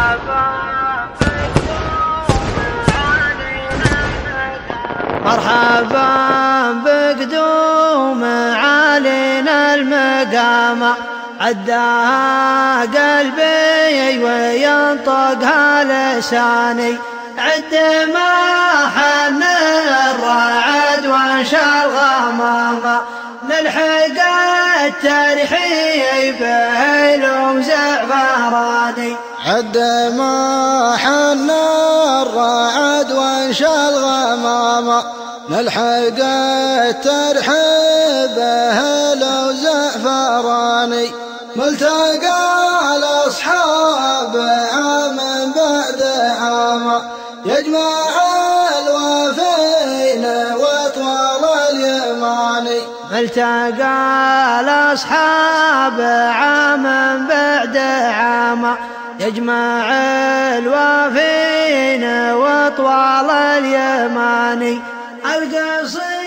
مرحبا بقدوم علينا المقامة، عداها قلبي وينطقها لساني، عد ما حن الرعد وانشى الغمامة، نلحق الترحيب بهلوم زعفراني. عد ما حن الرعد وانشى الغمامة، نلحق الترحيب بهلوم زعفراني. ملتقى الأصحاب عام بعد عام، يجمع الوافين وطوال اليماني. ملتقى الأصحاب عام بعد عام، يجمع الوافين وطوال اليماني. القصيد